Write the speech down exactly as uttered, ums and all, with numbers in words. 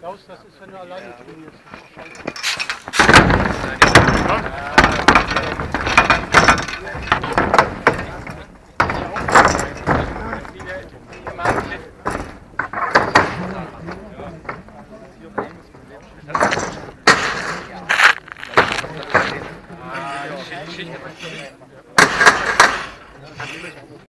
Klaus, das ist, wenn du alleine trainierst. Schicht.